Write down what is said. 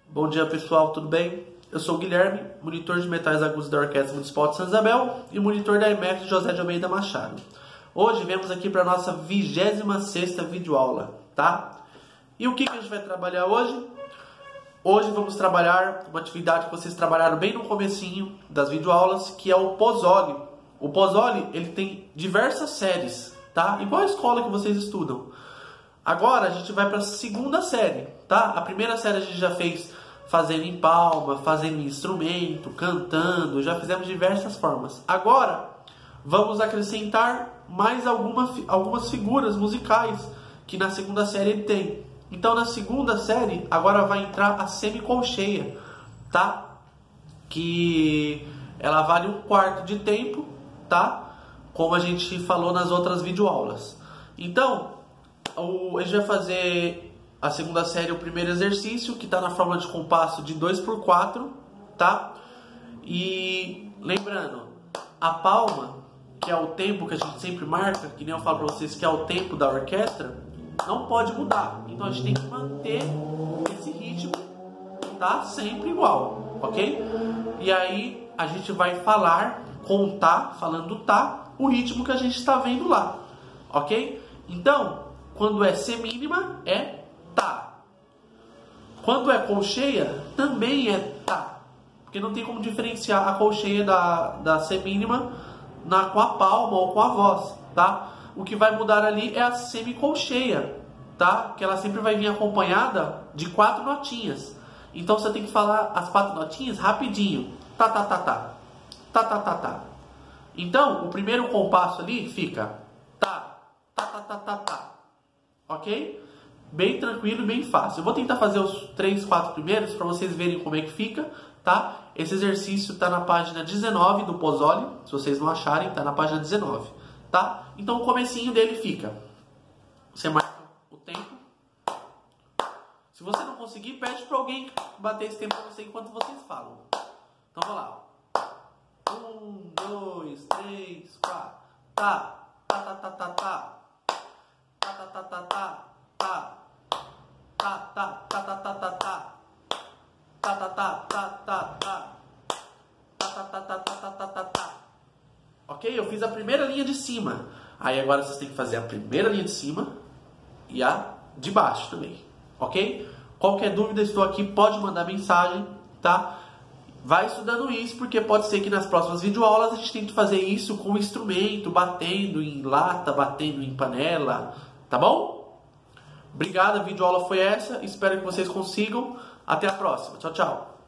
Bom dia pessoal, tudo bem? Eu sou o Guilherme, monitor de metais agudos da Orquestra Municipal de Santa Isabel e monitor da EMEC José de Almeida Machado. Hoje viemos aqui para a nossa 26ª videoaula, tá? E o que a gente vai trabalhar hoje? Hoje vamos trabalhar uma atividade que vocês trabalharam bem no comecinho das videoaulas, que é o Pozzoli. O Pozzoli, ele tem diversas séries, tá? Igual a escola que vocês estudam. Agora a gente vai para a segunda série, tá? A primeira série a gente já fez fazendo em palma, fazendo em instrumento, cantando, já fizemos diversas formas. Agora vamos acrescentar mais algumas figuras musicais que na segunda série ele tem. Então na segunda série agora vai entrar a semicolcheia, tá? Que ela vale 1/4 de tempo, tá? Como a gente falou nas outras videoaulas. Então a gente vai fazer a segunda série, o primeiro exercício, que está na fórmula de compasso de 2/4, tá? E lembrando, a palma, que é o tempo que a gente sempre marca, que nem eu falo para vocês que é o tempo da orquestra, não pode mudar. Então a gente tem que manter esse ritmo, tá? Sempre igual, ok? E aí a gente vai falar, contar, falando tá, o ritmo que a gente está vendo lá, ok? Então, quando é semínima, é tá. Quando é colcheia, também é tá. Porque não tem como diferenciar a colcheia da semínima com a palma ou com a voz, tá? O que vai mudar ali é a semicolcheia, tá? Que ela sempre vai vir acompanhada de 4 notinhas. Então você tem que falar as 4 notinhas rapidinho. Tá, tá, tá, tá. Tá, tá, tá, tá. Então, o primeiro compasso ali fica tá, tá, tá, tá, tá, tá. Ok? Bem tranquilo e bem fácil. Eu vou tentar fazer os 3, 4 primeiros para vocês verem como é que fica, tá? Esse exercício está na página 19 do Pozzoli. Se vocês não acharem, está na página 19, tá? Então o comecinho dele fica. Você marca o tempo. Se você não conseguir, pede para alguém bater esse tempo para você enquanto vocês falam. Então vamos lá. 1, 2, 3, 4. Tá, tá, tá, tá, tá, tá. Tá, tá, tá, tá, tá. Tá. Tá, tá, tá, tá, tá, tá, tá. Tá, tá, tá, tá, tá, tá. Tá, tá, tá, tá, tá, tá, tá, tá. Ok? Eu fiz a primeira linha de cima. Aí agora vocês têm que fazer a primeira linha de cima e a de baixo também. Ok? Qualquer dúvida, estou aqui, pode mandar mensagem, tá? Vai estudando isso, porque pode ser que nas próximas videoaulas a gente tente fazer isso com o instrumento, batendo em lata, batendo em panela, tá bom? Obrigado, a videoaula foi essa, espero que vocês consigam. Até a próxima, tchau, tchau.